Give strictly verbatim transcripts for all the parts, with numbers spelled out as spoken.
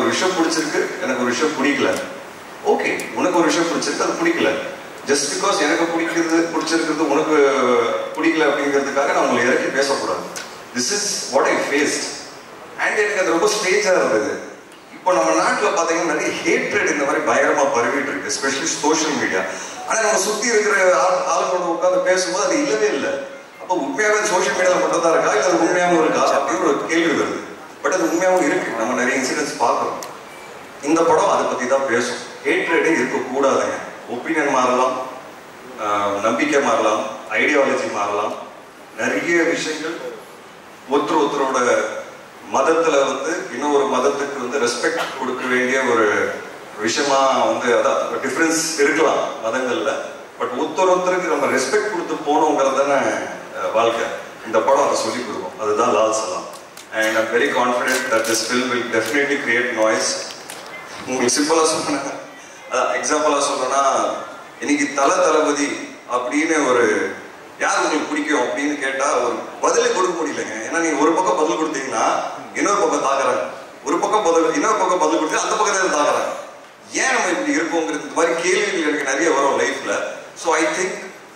விஷயம் பிடிச்சிருக்கு, எனக்கு ஒரு விஷயம் பிடிக்கல. ஓகே, உனக்கு ஒரு விஷயம் பிடிச்சிருக்கு, அது பிடிக்கல. ஜஸ்ட் பிகாஸ் எனக்கு பிடிக்கிறது பிடிச்சிருக்கிறது உனக்கு பிடிக்கல அப்படிங்கிறதுக்காக நான் உங்களை இறக்கி பேசக்கூடாது. This is what I faced. And எனக்கு அது ரொம்ப ஸ்டேஜாக இருந்தது. இப்போ நம்ம நாட்டில் பார்த்தீங்கன்னா நிறைய ஹேட்ரட் இந்த மாதிரி பயங்கரமாக பரவிட்டு இருக்கு, எஸ்பெஷலி சோஷியல் மீடியா. ஆனால் நம்ம சுற்றி இருக்கிற ஆள் ஆளுங்களோட உட்காந்து பேசும்போது அது இல்லவே இல்லை. அப்போ உண்மையாகவே சோஷியல் மீடியாவில் மட்டும் தான் இருக்கா, இல்லை அது உண்மையாகவும் இருக்கா அப்படின்னு ஒரு கேள்வி வருது. பட் அது உண்மையாகவும் இருக்கு. நம்ம நிறைய இன்சிடென்ட்ஸ் பார்க்குறோம். இந்த படம் அதை பற்றி தான் பேசும். ஹேட்ரடே இருக்கக்கூடாதுங்க. ஒப்பீனியன் மாறலாம், நம்பிக்கை மாறலாம், ஐடியாலஜி மாறலாம், நிறைய விஷயங்கள். ஒருத்தர் ஒருத்தரோட மதத்துல வந்து இன்னொரு மதத்துக்கு வந்து ரெஸ்பெக்ட் கொடுக்க வேண்டிய ஒரு விஷயமா வந்து அதான் டிஃபரன்ஸ் இருக்கலாம் மதங்கள்ல. பட் ஒருத்தர் ஒருத்தருக்கு நம்ம ரெஸ்பெக்ட் கொடுத்து போனோங்கிறது தானே வாழ்க்கை. இந்த படம் அதை சொல்லி கொடுக்கும். அதுதான் Lal Salaam. And I'm very confident that this film will definitely create noise. உங்களுக்கு சிம்பிளா சொன்னேன், அதான் எக்ஸாம்பிளா சொல்லணும்னா, இன்னைக்கு தல தளபதி அப்படின்னு ஒரு யார் உங்களுக்கு பிடிக்கும் அப்படின்னு கேட்டா ஒரு பதிலே கொடுக்க முடியலைங்க. ஏன்னா நீங்க ஒரு பக்கம் பதில் கொடுத்தீங்கன்னா இன்னொரு பக்கம் தாக்குறாங்க, ஒரு பக்கம் பதில் இன்னொரு பக்கம் பதில் கொடுத்தா அந்த பக்கத்துல தாக்குறாங்க. ஏன் நம்ம இப்படி இருக்கோங்கிறது இந்த மாதிரி கேள்விகள் எனக்கு நிறைய வரும் லைஃப்ல. So I think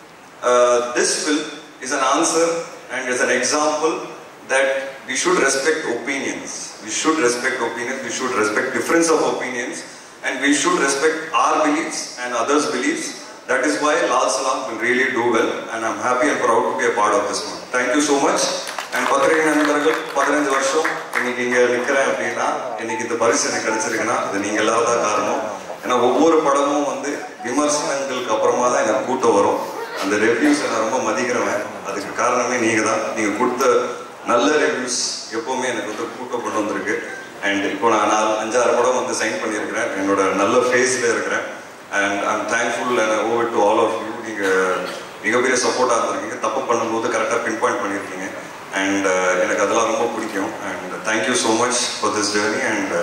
this film is an answer and is an example that we should respect opinions. We should respect opinions. We should respect difference of opinions, and we should respect our beliefs and others' beliefs. That is why Lal Salam will really do well, and I'm happy and proud to be a part of this one. Thank you so much. And பத்திரிகை நண்பர்கள், பதினஞ்சு வருஷம் இன்னைக்கு இங்க நிற்கிறேன் அப்படின்னா, இன்னைக்கு இந்த பரிசு எனக்கு கிடைச்சிருக்குன்னா அது நீங்க எல்லாரும் தான் காரணம். ஏன்னா ஒவ்வொரு படமும் வந்து விமர்சனங்களுக்கு அப்புறமா தான் எனக்கு கூட்டம் வரும். அந்த ரிவ்யூஸ் நான் ரொம்ப மதிக்கிறேன். அதுக்கு காரணமே நீங்க தான். நீங்க கொடுத்த நல்ல ரிவ்யூஸ் எப்போவுமே எனக்கு வந்து கூட்டம் கொண்டு வந்திருக்கு. அண்ட் இப்போ நான் நாலு அஞ்சாறு படம் வந்து சைன் பண்ணியிருக்கிறேன். என்னோட நல்ல ஃபேஸில் இருக்கிறேன். And I'm thankful and over to all of you. நீங்கள் மிகப்பெரிய சப்போர்ட்டாக இருந்திருக்கீங்க. தப்பு பண்ணும்போது கரெக்டாக பின் பாயிண்ட் பண்ணியிருக்கீங்க. அண்ட் எனக்கு அதெல்லாம் ரொம்ப பிடிக்கும். And thank you so much for this journey. And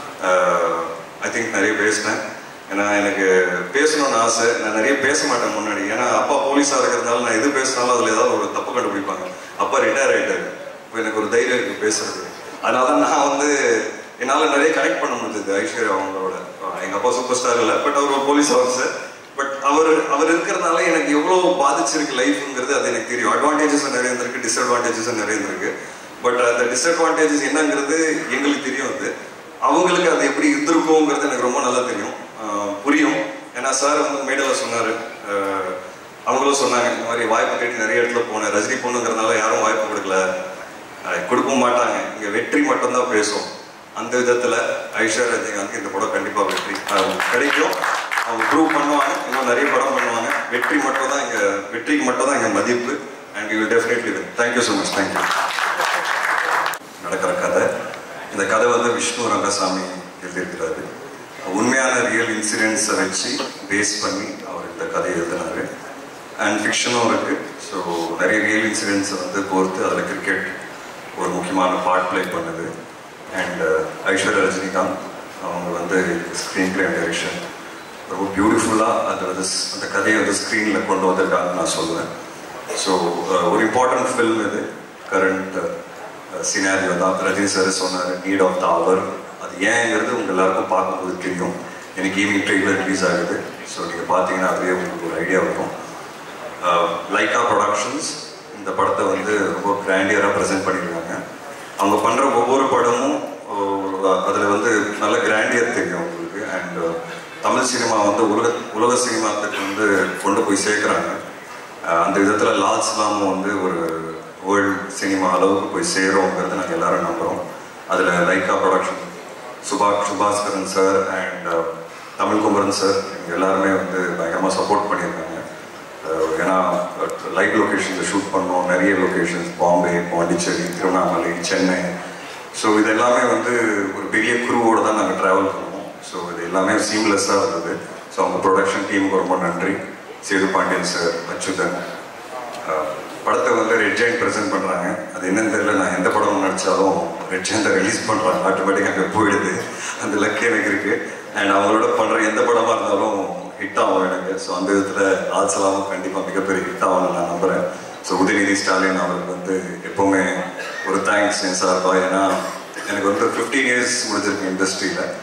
I think நிறைய பேசினேன். ஏன்னா எனக்கு பேசணும்னு ஆசை. நான் நிறைய பேச மாட்டேன் முன்னாடி. ஏன்னா அப்பா போலீஸாக இருக்கிறதுனால நான் எது பேசினாலும் அதில் ஏதாவது ஒரு தப்பு கண்டுபிடிப்பாங்க. அப்பா ரிட்டையர் ஆகிட்டாரு. இப்போ எனக்கு ஒரு தைரியம் இருக்குது பேசுறது. அதனால தான் நான் வந்து என்னால் நிறைய கனெக்ட் பண்ண முடிஞ்சது ஐஸ்வர்யா அவங்களோட. எங்கள் அப்பா சூப்பர் ஸ்டார் இல்லை, பட் அவர் ஒரு போலீஸ் ஆஃபீஸர். பட் அவர் அவர் இருக்கிறதுனால எனக்கு எவ்வளோ பாதிச்சிருக்கு லைஃப்ங்கிறது அது எனக்கு தெரியும். அட்வான்டேஜஸும் நிறைய இருந்திருக்கு, டிஸ்அட்வான்டேஜஸும் நிறைய இருந்திருக்கு. பட் அந்த டிஸ்அட்வான்டேஜஸ் என்னங்கிறது எங்களுக்கு தெரியும். அது அவங்களுக்கு அது எப்படி இருந்திருக்குங்கிறது எனக்கு ரொம்ப நல்லா தெரியும், புரியும். ஏன்னா சார் வந்து மேடையில் சொன்னார், அவங்களும் சொன்னாங்க இந்த மாதிரி வாய்ப்பு கேட்டு நிறைய இடத்துல போனேன். ரஜினி பொண்ணுங்கிறதுனால யாரும் வாய்ப்பு கொடுக்கல, கொடுக்க மாட்டாங்க, இங்கே வெற்றி மட்டும்தான் பேசும். அந்த விதத்தில் ஐஸ்வர்யா ரஜினிகாந்த் இந்த படம் கண்டிப்பாக வெற்றி கிடைக்கும். அவங்க ப்ரூவ் பண்ணுவாங்க, இன்னும் நிறைய படம் பண்ணுவாங்க. வெற்றி மட்டும் தான் இங்கே வெற்றிக்கு மட்டும் தான் இங்கே மதிப்பு. And you will definitely win. Thank you so much. Thank you. நடக்கிற கதை, இந்த கதை வந்து விஷ்ணு ரங்கசாமி எழுதியிருக்கிறாரு. உண்மையான ரியல் இன்சிடென்ட்ஸை வச்சு பேஸ் பண்ணி அவர் இந்த கதையை எழுதினாரு. அண்ட் ஃபிக்ஷனும் இருக்குது. ஸோ நிறைய ரியல் இன்சிடென்ட்ஸை வந்து கோர்த்து அதில் கிரிக்கெட் ஒரு முக்கியமான பார்ட் ப்ளே பண்ணுது. அண்ட் ஐஸ்வர்யா ரஜினிகாந்த் அவங்க வந்து ஸ்க்ரீன் பிளே அண்ட் டைரக்ஷன் ரொம்ப பியூட்டிஃபுல்லாக அது வந்து அந்த கதையை வந்து ஸ்க்ரீனில் கொண்டு வந்திருக்காங்கன்னு நான் சொல்லுவேன். ஸோ ஒரு இம்பார்ட்டன்ட் ஃபில்ம் இது. கரண்ட் சினாரியோ தான் ரஜினி சார் சொன்னார், நீட் ஆஃப் த அவர். அது ஏங்கிறது உங்கள் எல்லாருக்கும் பார்க்கும்போது தெரியும். எனக்கு ஈவினிங் ட்ரெயிலர் ரிலீஸ் ஆகுது. ஸோ நீங்கள் பார்த்தீங்கன்னா அதுவே உங்களுக்கு ஒரு ஐடியா வரும். லைக்கா ப்ரொடக்ஷன்ஸ் இந்த படத்தை வந்து ரொம்ப கிராண்டியராக ப்ரெசென்ட் பண்ணியிருக்காங்க. அவங்க பண்ணுற ஒவ்வொரு படமும் அதில் வந்து நல்ல கிராண்டியர் தெரியும் உங்களுக்கு. அண்ட் தமிழ் சினிமா வந்து உலக உலக சினிமாத்துக்கு வந்து கொண்டு போய் சேர்க்குறாங்க. அந்த விதத்தில் லால் சலாமும் வந்து ஒரு வேர்ல்டு சினிமா அளவுக்கு போய் சேரும்ங்கிறத நாங்கள் எல்லாரும் நம்புகிறோம். அதில் Lyca production, Suba Subaskaran sir and Tamil Kumaran sir இவங்க எல்லாருமே வந்து பயங்கரமாக சப்போர்ட் பண்ணியிருக்காங்க. ஏன்னா லைவ் லொக்கேஷன்ஸை ஷூட் பண்ணோம். நிறைய லொக்கேஷன்ஸ் பாம்பே, பாண்டிச்சேரி, திருவண்ணாமலை, சென்னை. ஸோ இது எல்லாமே வந்து ஒரு பெரிய குரூவோடு தான் நாங்கள் ட்ராவல் பண்ணுவோம். ஸோ இது எல்லாமே சீம்லெஸ்ஸாக இருந்தது. ஸோ அவங்க ப்ரொடக்ஷன் டீமுக்கு ரொம்ப நன்றி. சேது பாண்டியன் சார், அச்சுதன். படத்தை வந்து ரெட் ஜெயண்ட் ப்ரெசென்ட் பண்ணுறாங்க. அது என்னன்னு தெரியல, நான் எந்த படம் நடித்தாலும் ரெட் ஜெயண்ட்டை ரிலீஸ் பண்ணுறாங்க, ஆட்டோமேட்டிக்காக அங்கே போயிடுது. அந்த லக்கு எனக்கு இருக்குது. அண்ட் அவங்களோட பண்ணுற எந்த படமாக இருந்தாலும் ஹிட் ஆகும் எனக்கு. ஸோ அந்த விதத்தில் லால் சலாமும் கண்டிப்பாக மிகப்பெரிய ஹிட் ஆகும்னு நான் நம்புகிறேன். ஸோ உதயநிதி ஸ்டாலின் அவருக்கு வந்து எப்போவுமே ஒரு தேங்க்ஸ் என் சார்பாக. ஏன்னா எனக்கு வந்து ஃபிஃப்டீன் இயர்ஸ் முடிஞ்சிருக்கு இண்டஸ்ட்ரியில்.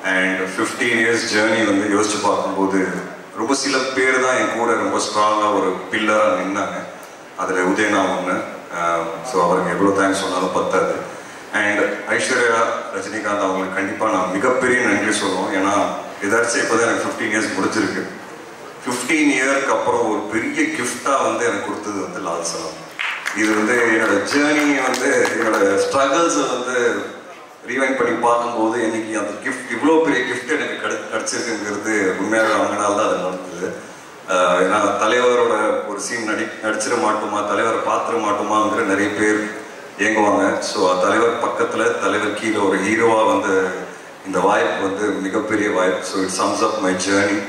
அண்ட் ஃபிஃப்டீன் இயர்ஸ் ஜேர்னி வந்து யோசிச்சு பார்க்கும்போது ரொம்ப சில பேர் தான் என் கூட ரொம்ப ஸ்ட்ராங்காக ஒரு பில்லராக நின்னாங்க. அதில் உதயனா ஒன்று. ஸோ அவருக்கு எவ்வளோ தேங்க்ஸ் சொன்னாலும் பத்தாது. அண்ட் ஐஸ்வர்யா, ரஜினிகாந்த் அவங்களுக்கு கண்டிப்பாக நான் மிகப்பெரிய நன்றி சொல்லுவோம். ஏன்னா எதாச்சும் இப்போ தான் எனக்கு ஃபிஃப்டீன் இயர்ஸ் முடிச்சிருக்கு. ஃபிஃப்டீன் இயர்க்கு அப்புறம் ஒரு பெரிய கிஃப்டாக வந்து எனக்கு கொடுத்தது வந்து லால் சலாம். இது வந்து என்னோட ஜேர்னியை வந்து என்னோட ஸ்ட்ரகிள்ஸை வந்து ரீவைண்ட் பண்ணி பார்க்கும்போது இன்னைக்கு அந்த கிஃப்ட் இவ்வளோ பெரிய கிஃப்ட் எனக்கு கிடை கிடச்சிருக்குங்கிறது உண்மையாக அவங்கனால தான் அது நடந்தது. ஏன்னா தலைவரோட ஒரு சீன் நடி நடிச்சிட மாட்டோமா, தலைவரை பார்த்துட மாட்டோமாங்கிற நிறைய பேர் இயங்குவாங்க. ஸோ தலைவர் பக்கத்தில் தலைவர் கீழே ஒரு ஹீரோவாக வந்து இந்த வாய்ப்பு வந்து மிகப்பெரிய வாய்ப்பு. So it sums up my journey.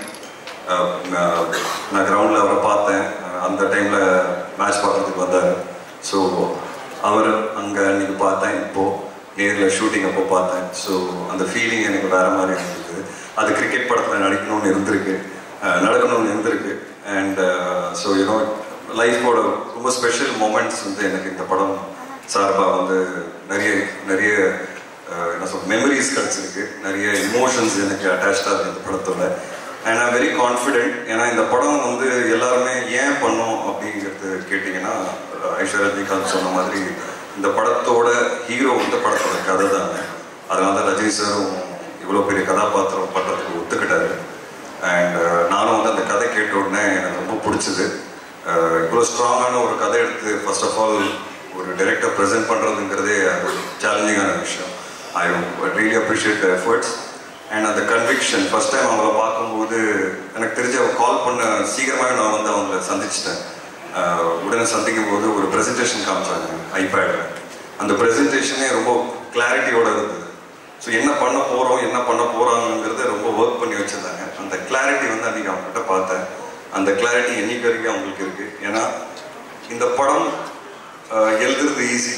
நான் கிரவுண்டில் அவரை பார்த்தேன். அந்த டைமில் மேட்ச் பார்க்குறதுக்கு வந்தார். ஸோ அவர் அங்கே அன்றைக்கி பார்த்தேன். இப்போது நேரில் ஷூட்டிங் அப்போ பார்த்தேன். ஸோ அந்த ஃபீலிங் எனக்கு வேறு மாதிரி இருந்தது. அது கிரிக்கெட் படத்தில் நடிக்கணும்னு இருந்திருக்கு, நடக்கணும்னு இருந்திருக்கு. அண்ட் ஸோ யூனோ லைஃபோட ரொம்ப ஸ்பெஷல் மூமெண்ட்ஸ் வந்து எனக்கு இந்த படம் சார்பாக வந்து நிறைய நிறைய என்ன சொல் மெமரிஸ் கிடச்சிருக்கு. நிறைய இமோஷன்ஸ் எனக்கு அட்டாச்சாக இருக்குது இந்த படத்தோட. And I'm very confident. ஏன்னா இந்த படம் வந்து எல்லாருமே ஏன் பண்ணோம் அப்படிங்கிறது கேட்டிங்கன்னா, ஐஸ்வர்யா ரஜினிகாந்த் சொன்ன மாதிரி இந்த படத்தோட ஹீரோ இந்த படத்தோட கதை தாங்க. அதனால தான் ரஜினி சாரும் இவ்வளோ பெரிய கதாபாத்திரம் பண்ணுறதுக்கு ஒத்துக்கிட்டாரு. அண்ட் நானும் வந்து அந்த கதை கேட்ட உடனே எனக்கு ரொம்ப பிடிச்சது. இவ்வளோ ஸ்ட்ராங்கான ஒரு கதை எடுத்து ஃபர்ஸ்ட் ஆஃப் ஆல் ஒரு டைரக்டர் ப்ரெசென்ட் பண்ணுறதுங்கிறதே அது சேலஞ்சிங்கான விஷயம். I really appreciate the efforts and அந்த கன்விக்ஷன். ஃபர்ஸ்ட் டைம் அவங்கள பார்க்கும்போது எனக்கு தெரிஞ்சு அவங்க கால் பண்ண சீக்கிரமாகவே நான் வந்து அவங்கள சந்திச்சிட்டேன். உடனே சந்திக்கும் போது ஒரு ப்ரெசன்டேஷன் காமிச்சாங்க ஐபேடில். அந்த ப்ரெசன்டேஷனே ரொம்ப கிளாரிட்டியோடு இருந்தது. ஸோ என்ன பண்ண போகிறோம் என்ன பண்ண போகிறாங்கிறத ரொம்ப ஒர்க் பண்ணி வச்சுருந்தாங்க. அந்த கிளாரிட்டி வந்து அன்றைக்கி அவங்ககிட்ட பார்த்தேன். அந்த கிளாரிட்டி என்னைக்கு வரைக்கும் அவங்களுக்கு இருக்குது. ஏன்னா இந்த படம் எழுதுறது ஈஸி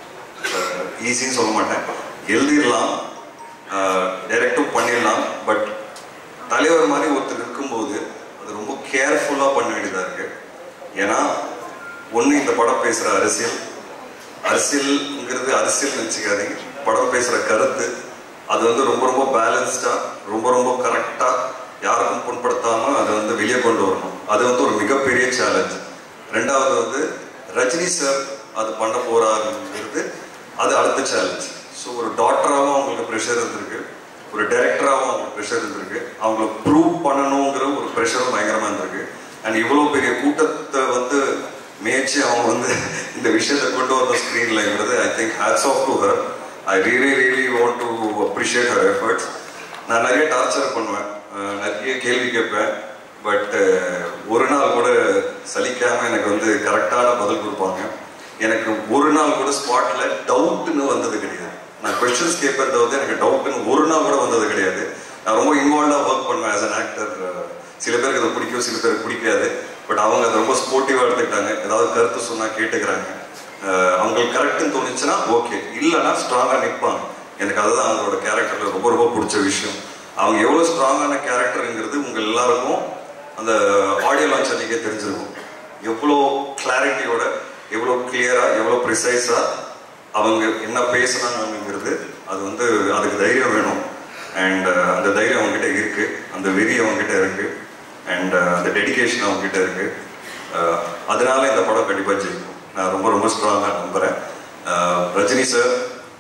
ஈஸின்னு சொல்ல மாட்டேன், எழுதிடலாம், டைரக்டும் பண்ணிடலாம். பட் தலைவர் மாதிரி ஒருத்தர் இருக்கும்போது அது ரொம்ப கேர்ஃபுல்லாக பண்ண வேண்டியதாக இருக்குது. ஏன்னா ஒன்று இந்த படம் பேசுகிற அரசியல் அரசியல்ங்கிறது அரசியல் நினச்சிக்காதீங்க. படம் பேசுகிற கருத்து அது வந்து ரொம்ப ரொம்ப பேலன்ஸ்டாக ரொம்ப ரொம்ப கரெக்டாக யாருக்கும் புண்படுத்தாமல் அதை வந்து வெளியே கொண்டு வரணும். அது வந்து ஒரு மிகப்பெரிய சேலஞ்ச். ரெண்டாவது வந்து ரஜினி சார் அது பண்ண போகிறாருங்கிறது அது அடுத்த சேலஞ்ச். ஸோ ஒரு டாக்டராகவும் அவங்களுக்கு ப்ரெஷர் இருந்திருக்கு, ஒரு டைரக்டராகவும் அவங்களுக்கு ப்ரெஷர் இருந்திருக்கு, அவங்கள ப்ரூவ் பண்ணணுங்கிற ஒரு ப்ரெஷரும் பயங்கரமாக இருந்திருக்கு. அண்ட் இவ்வளோ பெரிய கூட்டத்தை வந்து மேய்ச்சி அவங்க வந்து இந்த விஷயத்தை கொண்டு வரணும் ஸ்க்ரீன்லங்கிறது I think hats off to her. I really really want to appreciate her efforts. நான் நிறைய டார்ச்சர் பண்ணுவேன், நிறைய கேள்வி கேட்பேன். பட் ஒரு நாள் கூட சலிக்காமல் எனக்கு வந்து கரெக்டான பதில் கொடுப்பாங்க. எனக்கு ஒரு நாள் கூட ஸ்பாட்டில் டவுட்டுன்னு வந்தது கிடையாது. நான் கொஸ்டின்ஸ் கேட்பதை வந்து எனக்கு டவுட்டுன்னு ஒரு நாள் கூட வந்தது கிடையாது. நான் ரொம்ப இன்வால்வ்டாக ஒர்க் பண்ணுவேன் ஆஸ் அன் ஆக்டர். சில பேருக்கு அதை பிடிக்கும், சில பேருக்கு பிடிக்காது. பட் அவங்க அதை ரொம்ப ஸ்போர்ட்டிவாக எடுத்துக்கிட்டாங்க. ஏதாவது கருத்து சொன்னால் கேட்டுக்கிறாங்க. அவங்களுக்கு கரெக்டுன்னு தோணுச்சுன்னா ஓகே, இல்லைன்னா ஸ்ட்ராங்காக நிற்பாங்க. எனக்கு அதுதான் அவங்களோட கேரக்டரில் ரொம்ப ரொம்ப பிடிச்ச விஷயம். அவங்க எவ்வளோ ஸ்ட்ராங்கான கேரக்டருங்கிறது உங்கள் எல்லாருக்கும் அந்த ஆடியோ லான்ச் அன்றைக்கே தெரிஞ்சிருக்கும். எவ்வளோ கிளாரிட்டியோட, எவ்வளோ கிளியராக, எவ்வளோ ப்ரிசைஸாக அவங்க என்ன பேசுனாங்கிறது. அது வந்து அதுக்கு தைரியம் வேணும். அண்ட் அந்த தைரியம் அவங்ககிட்ட இருக்குது, அந்த வெறி அவங்ககிட்ட இருக்குது, அண்ட் அந்த டெடிக்கேஷன் அவங்ககிட்ட இருக்குது. அதனால இந்த படம் கண்டிப்பாக ஜெயிக்கும் நான் ரொம்ப ரொம்ப ஸ்ட்ராங்காக நம்புகிறேன். ரஜினி சார்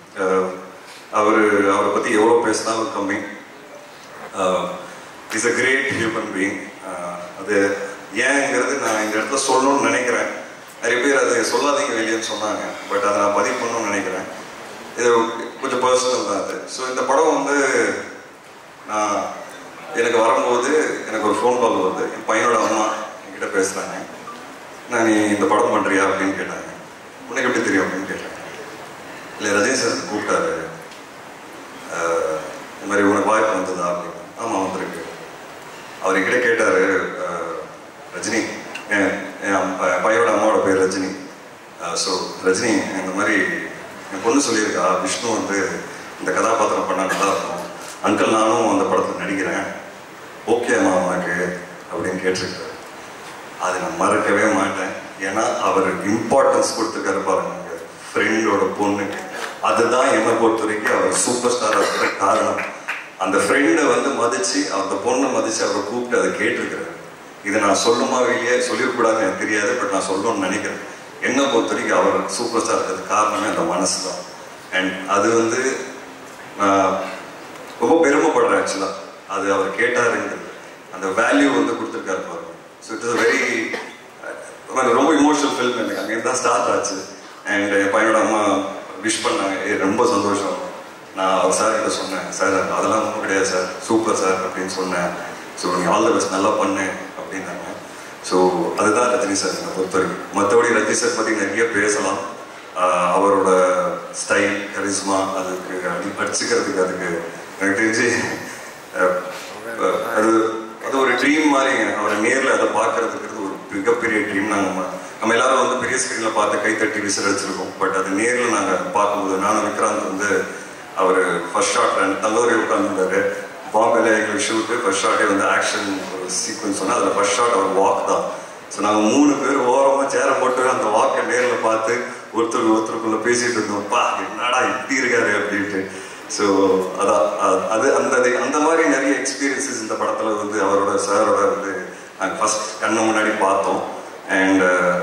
அவர் அவரை பற்றி எவ்வளோ பேசினாலும் கம்மி. Is a great human being. அது ஏங்கிறது நான் இந்த இடத்துல சொல்லணும்னு நினைக்கிறேன். நிறைய பேர் அதை சொல்லாதீங்க வெளியேன்னு சொன்னாங்க. பட் அதை நான் பதிவு பண்ணணும்னு நினைக்கிறேன். இது கொஞ்சம் பர்சனல் தான் அது. ஸோ இந்த படம் வந்து நான் எனக்கு வரும்போது எனக்கு ஒரு ஃபோன் கால் வருது. என் பையனோட அம்மா என்கிட்ட பேசுகிறாங்க. நான் நீ இந்த படம் பண்ணுறியா அப்படின்னு கேட்டாங்க. உனக்கு எப்படி தெரியும் அப்படின்னு கேட்டாங்க. இல்லை ரஜினி சார் கூப்பிட்டாரு, இந்த மாதிரி உனக்கு வாய்ப்பு வந்ததா அப்படின்னு. ஆமாம் வந்திருக்கு. அவர் என்கிட்ட கேட்டார், ரஜினி என் என் பையனோட அம்மாவோட பேர் ரஜினி. ஸோ ரஜினி இந்த மாதிரி என் பொண்ணு சொல்லியிருக்கா விஷ்ணு வந்து இந்த கதாபாத்திரம் பண்ணால் நல்லா இருக்கும், அங்கிள் நானும் அந்த படத்தில் நடிக்கிறேன், ஓகேம்மா உனக்கு அப்படின்னு கேட்டிருக்காரு. அதை நான் மறக்கவே மாட்டேன். ஏன்னா அவர் இம்பார்ட்டன்ஸ் கொடுத்துருக்காரு பாருங்க ஃப்ரெண்டோட பொண்ணுக்கு. அதுதான் என்னை பொறுத்த வரைக்கும் அவர் சூப்பர் ஸ்டாராக இருக்கிற காரணம். அந்த ஃப்ரெண்டை வந்து மதிச்சு அந்த பொண்ணை மதிச்சு அவரை கூப்பிட்டு அதை கேட்டிருக்கிறாரு. இதை நான் சொல்லுமா வெளியே சொல்லிடக்கூடாதுன்னு எனக்கு தெரியாது, பட் நான் சொல்லணும்னு நினைக்கிறேன். என்னை பொறுத்த வரைக்கும் அவர் சூப்பர் ஸ்டார் இருக்கிறது காரணமே அந்த மனசு தான். அண்ட் அது வந்து ரொம்ப பெருமைப்படுறேன் ஆக்சுவலாக. அது அவர் கேட்டாருங்கிறது அந்த வேல்யூ வந்து கொடுத்துருக்காரு பாருங்க. ஸோ இட் இஸ் வெரி ரொம்ப இமோஷனல் ஃபில்ம். எனக்கு அங்கே தான் ஸ்டார்ட் ஆச்சு. அண்ட் என் பையனோட அம்மா விஷ் பண்ணாங்க, ரொம்ப சந்தோஷம். நான் அவர் சார் கிட்ட சொன்னேன், சார் அதெல்லாம் ஒன்றும் கிடையாது சார், சூப்பர் சார் அப்படின்னு சொன்னேன். ஸோ நீங்கள் ஆல் த பெஸ்ட், நல்லா பண்ணேன் அப்படின்னாங்க. ஸோ அதுதான் ரஜினி சார் என்னை பொறுத்த வரைக்கும். மற்றபடி ரஜினி சார் பற்றி நிறைய பேசலாம். அவரோட ஸ்டைல், கரிஸ்மா, அதுக்கு அடி படிச்சுக்கிறதுக்கு அதுக்கு எனக்கு தெரிஞ்சு அது அது ஒரு ட்ரீம் மாதிரிங்க. அவரை நேரில் அதை பார்க்கறதுக்கு ஒரு மிகப்பெரிய ட்ரீம். நாங்கள் நம்ம எல்லாரும் வந்து பெரிய ஸ்க்ரீனில் பார்த்து கைத்தட்டி விசில் அடிச்சிருக்கோம். பட் அது நேரில் நாங்கள் பார்க்கும்போது நானும் விக்ராந்த் வந்து அவர் ஃபர்ஸ்ட் ஷாட்டில் தங்கதுரை உட்காந்துருந்தாரு. பாம்பேல எங்களுக்கு ஷூட்டு ஃபர்ஸ்ட் ஷாட்டே வந்து ஆக்ஷன் ஒரு சீக்வன்ஸ் சொன்னால் அதில் ஃபர்ஸ்ட் ஷாட் அவர் வாக் தான். ஸோ நாங்கள் மூணு பேர் ஓரமாக சேரை போட்டு அந்த வாக்கை நேரில் பார்த்து ஒருத்தர் ஒருத்தருக்குள்ளே பேசிகிட்டு இருந்தோம்ப்பா, என்னடா இப்படி இருக்காரு அப்படின்ட்டு. ஸோ அதான் அது அந்த அந்த மாதிரி நிறைய எக்ஸ்பீரியன்ஸஸ் இந்த படத்தில் வந்து அவரோட சாரோட வந்து நாங்கள் ஃபர்ஸ்ட் கண்ணு முன்னாடி பார்த்தோம். அண்ட்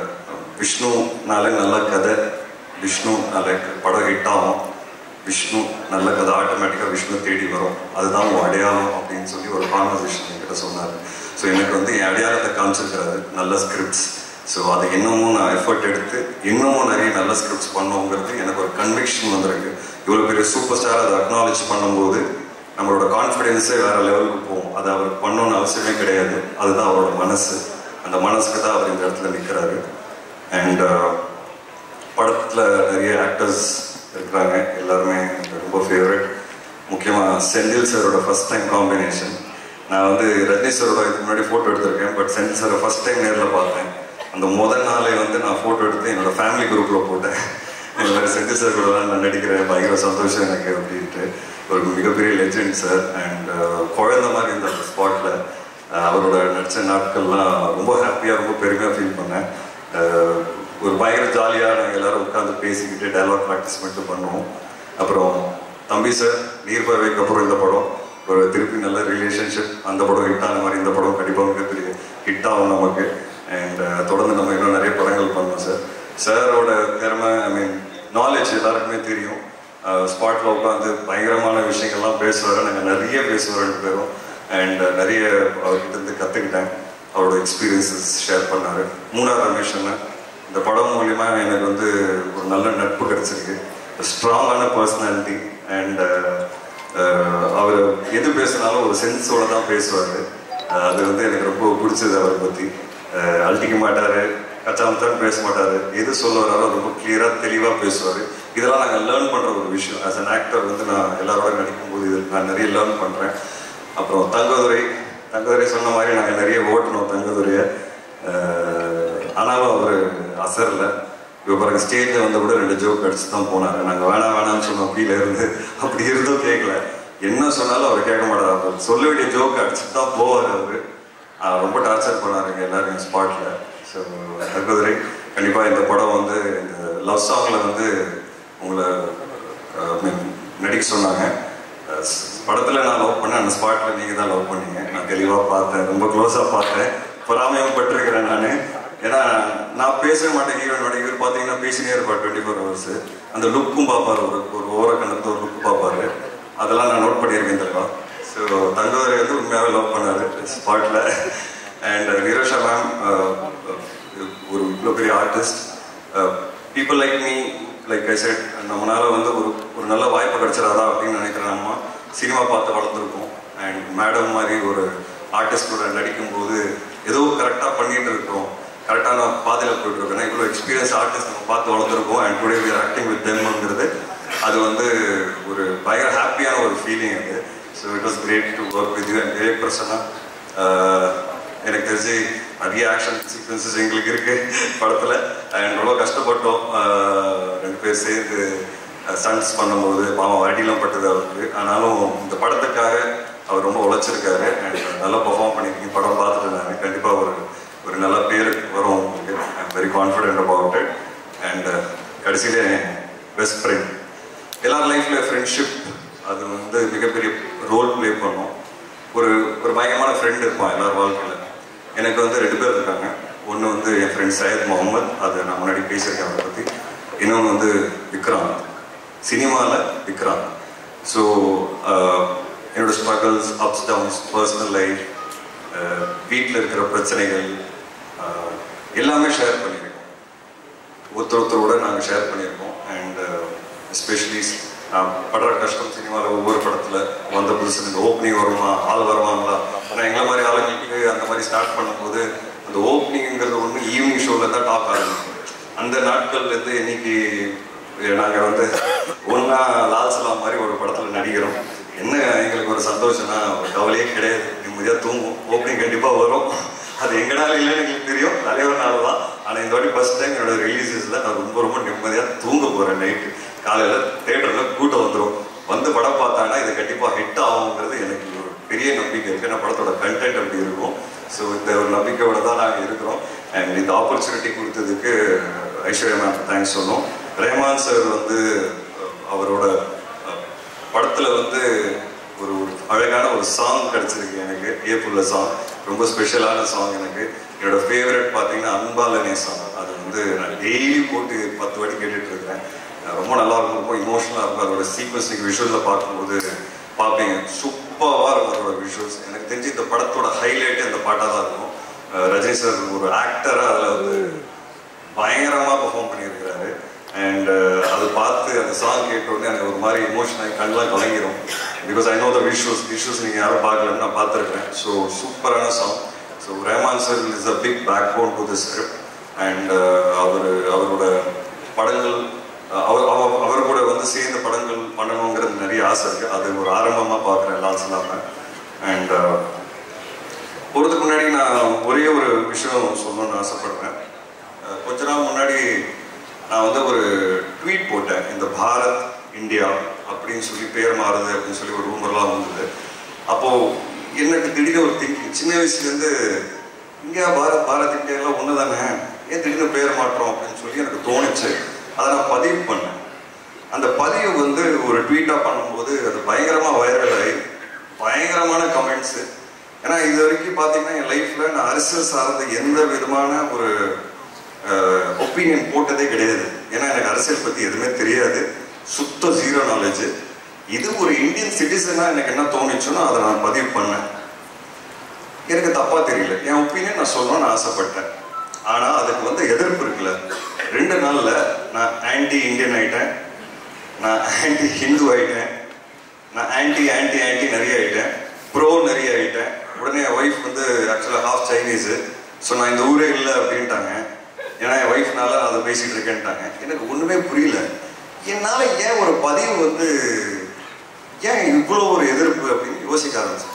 விஷ்ணுனால நல்ல கதை, விஷ்ணுனால படம் ஹிட் ஆகும், விஷ்ணு நல்ல கதை ஆட்டோமேட்டிக்காக விஷ்ணு தேடி வரும், அதுதான் உன் அடையாளம் அப்படின்னு சொல்லி ஒரு கான்வர்சேஷன் என்கிட்ட சொன்னார். ஸோ எனக்கு வந்து என் அடையாளத்தை காமிச்சிருக்கிறாரு நல்ல ஸ்கிரிப்ட்ஸ். ஸோ அதை இன்னமும் நான் எஃபர்ட் எடுத்து இன்னமும் நிறைய நல்ல ஸ்கிரிப்ட்ஸ் பண்ணோங்கிறது எனக்கு ஒரு கன்விக்ஷன் வந்துருக்கு. இவ்வளோ பெரிய சூப்பர் ஸ்டார் அதை அக்னாலேஜ் பண்ணும்போது நம்மளோட கான்ஃபிடென்ஸே வேற லெவலுக்கு போகும். அது அவர் பண்ணணும்னு அவசியமே கிடையாது, அதுதான் அவரோட மனசு. அந்த மனசுக்கு தான் அவர் இந்த இடத்துல நிற்கிறாரு. அண்ட் படத்தில் நிறைய ஆக்டர்ஸ் இருக்கிறாங்க, எல்லாருமே எனக்கு ரொம்ப ஃபேவரட். முக்கியமாக செந்தில் சாரோட ஃபர்ஸ்ட் டைம் காம்பினேஷன். நான் வந்து ரஜினி சாரோட இதுக்கு முன்னாடி ஃபோட்டோ எடுத்திருக்கேன், பட் செந்தில் சாரை ஃபர்ஸ்ட் டைம் நேரில் பார்த்தேன். அந்த முதல் நாளே வந்து நான் ஃபோட்டோ எடுத்து என்னோட ஃபேமிலி குரூப்பில் போட்டேன். இந்த மாதிரி செந்தில் சார் கூட தான் நான் நடிக்கிறேன், பயங்கர சந்தோஷம் எனக்கு அப்படின்ட்டு. ஒரு மிகப்பெரிய லெஜெண்ட் சார். அண்ட் குழந்த மாதிரி இருந்த அந்த ஸ்பாட்டில் அவரோட நடித்த நாட்கள்லாம் ரொம்ப ஹாப்பியாக ரொம்ப பெருமையாக ஃபீல் பண்ணேன். ஒரு பயங்கர ஜாலியாக நாங்கள் எல்லோரும் உட்காந்து பேசிக்கிட்டு டைலாக் ப்ராக்டிஸ் மட்டும் பண்ணுவோம். அப்புறம் தம்பி சார் நீர்பறவைக்கு அப்புறம் இந்த படம் ஒரு திருப்பி நல்ல ரிலேஷன்ஷிப், அந்த படம் ஹிட் ஆன மாதிரி இந்த படம் கண்டிப்பாக மிகப்பெரிய ஹிட் ஆகும் நமக்கு. அண்ட் தொடர்ந்து நம்ம இன்னும் நிறைய படங்கள் பண்ணோம் சார். சாரோட திறமை, ஐ மீன் நாலேஜ் எல்லாருக்குமே தெரியும். ஸ்பாட்டில் உட்காந்து பயங்கரமான விஷயங்கள்லாம் பேசுவார், நாங்கள் நிறைய பேசுவோம் ரெண்டு பேரும். அண்ட் நிறைய அவர்கிட்ட இருந்து கற்றுக்கிட்டேன், அவரோட எக்ஸ்பீரியன்ஸஸ் ஷேர் பண்ணார். மூணாவது ரமேஷ் அண்ணன், இந்த படம் மூலிமா எனக்கு வந்து ஒரு நல்ல நட்பு கிடச்சிருக்கு, ஸ்ட்ராங்கான பர்சனாலிட்டி. அண்ட் அவர் எது பேசினாலும் ஒரு சென்ஸோடு தான் பேசுவார். அது வந்து எனக்கு ரொம்ப பிடிச்சது. அவரை பற்றி அழட்டிக்க மாட்டார், கச்சாமத்தான் பேச மாட்டார், எது சொல்ல வராரோ ரொம்ப கிளியராக தெளிவாக பேசுவார். இதெல்லாம் நாங்கள் லேர்ன் பண்ணுற ஒரு விஷயம். ஆஸ் அன் ஆக்டர் வந்து நான் எல்லாரோட நடிக்கும்போது இது நான் நிறைய லேர்ன் பண்ணுறேன். அப்புறம் தங்கதுரை தங்கதுரை சொன்ன மாதிரி நாங்கள் நிறைய ஓட்டணும் தங்கதுரையை. ஆனாலும் அவர் அசரில் இப்போ பாருங்க, ஸ்டேஜில் வந்து கூட ரெண்டு ஜோக் அடிச்சு தான் போனார். நாங்கள் வேணாம் வேணாம்னு சொன்னோம், அப்படியில இருந்து அப்படி இருந்தும் கேட்கல. என்ன சொன்னாலும் அவர் கேட்க மாட்டார், அவர் சொல்ல வேண்டிய ஜோக் அடிச்சுட்டு தான் போவார். அவர் ரொம்ப டார்ச்சர் பண்ணாருங்க எல்லாரும் ஸ்பாட்டில். ஸோ தங்கதுரை கண்டிப்பாக இந்த படம் வந்து இந்த லவ் சாங்கில் வந்து உங்களை நடிக்க சொன்னாங்க. படத்தில் நான் லவ் பண்ணேன், அந்த ஸ்பாட்டில் நீங்கள் தான் லவ் பண்ணீங்க. நான் தெளிவாக பார்த்தேன், ரொம்ப க்ளோஸாக பார்த்தேன், பொறாமையும் பட்டிருக்கிறேன் நான். ஏன்னா நான் பேசவே மாட்டேன் ஹீரோனோட, இவர் பார்த்தீங்கன்னா பேசினே இருப்பார் டுவெண்ட்டி ஃபோர் ஹவர்ஸ். அந்த லுக்கும் பார்ப்பார், ஒரு ஒரு ஓர கணத்து ஒரு லுக் பார்ப்பார். அதெல்லாம் நான் நோட் பண்ணியிருக்கேன் தெரியுமா. ஸோ தங்கதுரை வந்து உண்மையாகவே லவ் பண்ணார் ஸ்பாட்டில். அண்ட் நிரோஷா மேம் ஒரு இவ்வளோ பெரிய artist. People like me, like I said, நம்மளால வந்து ஒரு ஒரு நல்ல வாய்ப்பு கிடைச்சிடாதா அப்படின்னு நினைக்கிறேன். நம்ம சினிமா பார்த்து வளர்ந்துருக்கோம். அண்ட் மேடம் மாதிரி ஒரு ஆர்டிஸ்டோட நடிக்கும்போது ஏதோ கரெக்டாக பண்ணிட்டு இருக்கோம், கரெக்டான பாதையில் போயிட்டு இருக்கோம். இவ்வளோ எக்ஸ்பீரியன்ஸ் ஆர்டிஸ்ட் நம்ம பார்த்து வளர்ந்துருக்கோம். And today we are acting with தெம்ங்கிறது அது வந்து ஒரு பயங்கர ஹாப்பியான ஒரு ஃபீலிங் அது. So it was great to work with you. And great பர்சனாக எனக்கு தெரிஞ்சு நிறைய ஆக்ஷன் சீக்வன்சஸ் எங்களுக்கு இருக்கு படத்தில். அண்ட் ரொம்ப கஷ்டப்பட்டோம் ரெண்டு பேர் சேர்ந்து ஸ்டண்ட்ஸ் பண்ணும்போது. பாவம் அடிலாம் பட்டது அவருக்கு, ஆனாலும் இந்த படத்துக்காக அவர் ரொம்ப உழைச்சிருக்காரு. அண்ட் நல்லா பர்ஃபார்ம் பண்ணியிருக்கீங்க. படம் பார்த்துட்டு நான் கண்டிப்பாக ஒரு ஒரு நல்ல பேர் வரும் உங்களுக்கு. I am very confident about it. And கடைசியிலே பெஸ்ட் ஃப்ரெண்ட், எல்லார் லைஃப்ல ஃப்ரெண்ட்ஷிப் அது வந்து மிகப்பெரிய ரோல் ப்ளே பண்ணும். ஒரு ஒரு பயங்கரமான ஃப்ரெண்ட் இருப்பான் எல்லார் வாழ்க்கையில். எனக்கு வந்து ரெண்டு பேர் இருக்காங்க. ஒன்று வந்து என் ஃப்ரெண்ட் சையத் முகமது, அதை நான் முன்னாடி பேசியிருக்கேன் அவரை பற்றி. இன்னொன்று வந்து விக்ராந்த், சினிமாவில் விக்ராந்த். ஸோ என்னோடய struggles, ups downs, personal life, வீட்டில் இருக்கிற பிரச்சனைகள் எல்லாமே ஷேர் பண்ணியிருக்கோம். ஒருத்தர் ஒருத்தரோட நாங்கள் ஷேர் பண்ணியிருக்கோம். அண்ட் எஸ்பெஷலி படுற கஷ்டம் சினிமாவில் ஒவ்வொரு படத்தில் வந்த புதுசு இந்த ஓப்பனிங் வருமா, ஆள் வருவாங்களா. ஆனால் எங்களை மாதிரி ஆளுங்களுக்கு அந்த மாதிரி ஸ்டார்ட் பண்ணும்போது அந்த ஓப்பனிங்கிறது ஒன்று ஈவினிங் ஷோவில் தான் டாப் ஆரம்பிக்கும். அந்த நாட்கள்லேருந்து இன்னைக்கு நாங்கள் வந்து ஒன்றா லால் சலாம் மாதிரி ஒரு படத்தில் நடிக்கிறோம். என்ன எங்களுக்கு ஒரு சந்தோஷம்னா ஒரு கவலையே கிடையாது, நிம்மதியாக தூங்கும். ஓப்பனிங் கண்டிப்பாக வரும், அது எங்கனால இல்லைன்னு எங்களுக்கு தெரியும், தலைவர்னால தான். ஆனால் இந்த வாட்டி ஃபர்ஸ்ட் டைம் என்னோட ரிலீஸஸில் நான் ரொம்ப ரொம்ப நிம்மதியாக தூங்க போகிறேன். நைட்டு காலையில் தேட்டரில் கூட்டம் வந்துடும், வந்து படம் பார்த்தாங்கன்னா இது கண்டிப்பாக ஹிட் ஆகுங்கிறது எனக்கு ஒரு பெரிய நம்பிக்கை இருக்குது. ஏன்னா படத்தோட கண்டென்ட் அப்படி இருக்கும். ஸோ இந்த ஒரு நம்பிக்கையோட தான் நாங்கள் இருக்கிறோம். அண்ட் இந்த ஆப்பர்ச்சுனிட்டி கொடுத்ததுக்கு ஐஸ்வர்யா மேம் தேங்க்ஸ் சொன்னோம். ரஹ்மான் சார் வந்து அவரோட படத்தில் வந்து ஒரு அழகான ஒரு சாங் கிடச்சிருக்கு எனக்கு, ஏப்புள்ள சாங், ரொம்ப ஸ்பெஷலான சாங் எனக்கு. என்னோட ஃபேவரட் பார்த்தீங்கன்னா அன்பாலனே சாங். அது வந்து நான் டெய்லி போட்டு பத்து வாட்டி கேட்டுட்டு இருக்கிறேன். ரொம்ப நல்லா இருக்கும், ரொம்ப இமோஷனலாக இருக்கும். அதோட சீக்வன்ஸ் நீங்கள் விஷுவலில் பார்க்கும்போது பார்ப்பீங்க, சூப்பராக இருக்கும் அதோட விஷுவல்ஸ். எனக்கு தெரிஞ்சு இந்த படத்தோட ஹைலைட்டே அந்த பாட்டாக தான் இருக்கும். ரஜினி சார் ஒரு ஆக்டராக அதில் வந்து பயங்கரமாக பர்ஃபார்ம் பண்ணியிருக்கிறாரு. அண்ட் அதை பார்த்து அந்த சாங் கேட்டோடனே எனக்கு ஒரு மாதிரி இமோஷனாக கண்ணெலாம் கலங்கிடும். Because I know the visuals visuals நீங்கள் யாரும் பார்க்கலன்னு நான் பார்த்துருக்கேன். ஸோ சூப்பரான song. So Rahman sir is a big backbone to the script. And அவர் அவரோட படங்கள் அவர் அவர் கூட வந்து சேர்ந்த படங்கள் பண்ணணுங்கிறது நிறைய ஆசை இருக்குது. அது ஒரு ஆரம்பமாக பார்க்குறேன் லால் சலாமை. அண்ட் போகிறதுக்கு முன்னாடி நான் ஒரே ஒரு விஷயம் சொல்லணும்னு ஆசைப்படுறேன். கொஞ்ச நாள் முன்னாடி நான் வந்து ஒரு ட்வீட் போட்டேன், இந்த பாரத் இந்தியா அப்படின்னு சொல்லி பேர் மாறுது அப்படின்னு சொல்லி ஒரு ரூமர்லாம் வந்தது. அப்போது எனக்கு திடீர்னு ஒரு திங்கிங், சின்ன வயசுலேருந்து இந்தியா பாரத் பாரத் இந்தியாலாம் ஒன்று தானே, ஏன் திடீர்னு பேர் மாற்றோம் அப்படின்னு சொல்லி எனக்கு தோணுச்சு. அதை நான் பதிவு பண்ணேன். அந்த பதிவு வந்து ஒரு ட்வீட்டாக பண்ணும்போது அது பயங்கரமாக வைரல் ஆகி பயங்கரமான கமெண்ட்ஸு. ஏன்னா இது வரைக்கும் பார்த்தீங்கன்னா என் லைஃப்பில் நான் அரசியல் சார்ந்த எந்த விதமான ஒரு ஒப்பீனியன் போட்டதே கிடையாது. ஏன்னா எனக்கு அரசியல் பற்றி எதுவுமே தெரியாது, சுத்த ஜீரோ நாலேஜ். இது ஒரு இந்தியன் சிட்டிசனாக எனக்கு என்ன தோணுச்சுன்னா அதை நான் பதிவு பண்ணேன். எனக்கு தப்பாக தெரியல, என் ஒப்பீனியன் நான் சொல்லணும்னு ஆசைப்பட்டேன். ஆனால் அதுக்கு வந்து எதிர்ப்பு இருக்குல்ல. ரெண்டு நாளில் நான் ஆன்டி இந்தியன் ஆகிட்டேன், நான் ஆன்டி ஹிந்து ஆகிட்டேன், நான் ஆன்டி ஆன்டி ஆன்டி நிறைய ஆகிட்டேன், ப்ரோ நிறைய ஆகிட்டேன். உடனே என் ஒய்ஃப் வந்து ஆக்சுவலாக ஹாஃப் சைனீஸு. ஸோ நான் இந்த ஊரே இல்லை அப்படின்ட்டாங்க. ஏன்னா என் ஒய்ஃப்னால நான் அதை பேசிகிட்டு இருக்கேன்ட்டாங்க. எனக்கு ஒன்றுமே புரியல, என்னால் ஏன் ஒரு பதிவு வந்து ஏன் இவ்வளோ ஒரு எதிர்ப்பு அப்படின்னு யோசிக்க ஆரம்பிச்சேன்.